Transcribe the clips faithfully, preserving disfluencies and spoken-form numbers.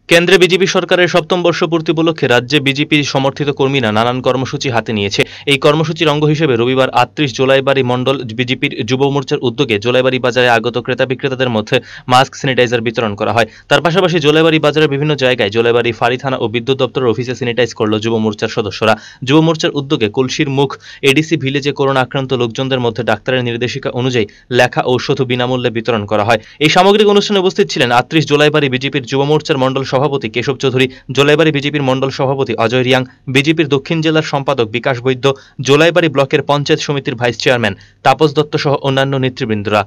কেন্দ্রে বিজেপি সরকারের সপ্তম বর্ষপূর্তি উপলক্ষে রাজ্যে বিজেপি সমর্থিত কর্মীরা নানান কর্মসূচি হাতে নিয়েছে। এই কর্মসূচির অঙ্গ হিসেবে রবিবার আটত্রিশ জোলাইবাড়ি মণ্ডল বিজেপির যুব মোর্চার উদ্যোগে জোলাইবাড়ি বাজারে আগত ক্রেতা বিক্রেতাদের মধ্যে মাস্ক স্যানিটাইজার বিতরণ করা হয়। তার পাশাপাশি জোলাইবাড়ি বাজারের বিভিন্ন জায়গায় জোলাইবাড়ি ফাঁড়ি থানা ও বিদ্যুৎ দপ্তরের অফিসে স্যানিটাইজ করল যুব মোর্চার সদস্যরা। যুব মোর্চার উদ্যোগে কলসির মুখ এডিসি ভিলেজে করোনা আক্রান্ত লোকজনদের মধ্যে ডাক্তারের নির্দেশিকা অনুযায়ী লেখা ঔষধ বিনামূল্যে বিতরণ করা হয়। এই সামগ্রিক অনুষ্ঠানে উপস্থিত ছিলেন আটত্রিশ জোলাইবাড়ি বিজেপির যুব মোর্চার মণ্ডল সভাপতি কেশব চৌধুরী, জোলাইবাড়ি বিজেপির মণ্ডল সভাপতি অজয় রিয়াং, বিজেপির দক্ষিণ জেলার সম্পাদক বিকাশ বৈদ্য, জোলাইবাড়ি ব্লকের পঞ্চায়েত সমিতির ভাইস চেয়ারম্যান তাপস দত্ত সহ অন্যান্য নেতৃবৃন্দরা।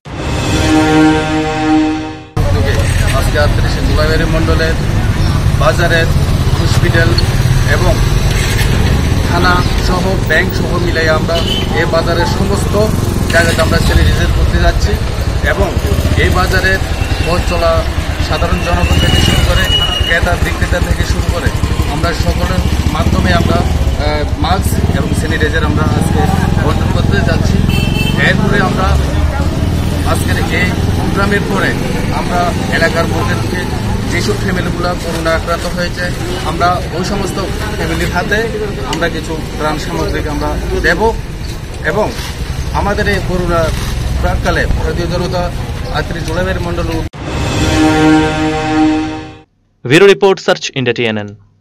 আজকে আটত্রিশে জোলাইবাড়ি মণ্ডলের বাজারের হসপিটাল এবং থানা সহ ব্যাংক সহ মিলাই আমরা এই বাজারের সমস্ত জায়গাতে আমরা স্যানিটাইজার করতে যাচ্ছি এবং এই বাজারের পথ চলা সাধারণ জনগণ থেকে শুরু করে ক্রেতা বিক্রেতা থেকে শুরু করে আমরা সকলের মাধ্যমে আমরা মাস্ক এবং স্যানিটাইজার আমরা আজকে বন্টন করতে যাচ্ছি। এরপরে আমরা আজকের এই প্রোগ্রামের পরে আমরা এলাকার মধ্যে থেকে যেসব ফ্যামিলিগুলো করোনা আক্রান্ত হয়েছে আমরা ওই সমস্ত ফ্যামিলির হাতে আমরা কিছু ত্রাণ সামগ্রিক আমরা দেব এবং আমাদের এই করোনা প্রাককালে ভারতীয় জনতা আটত্রিশ জোলাইবাড়ি মণ্ডল। Bureau Report, Search India T N N।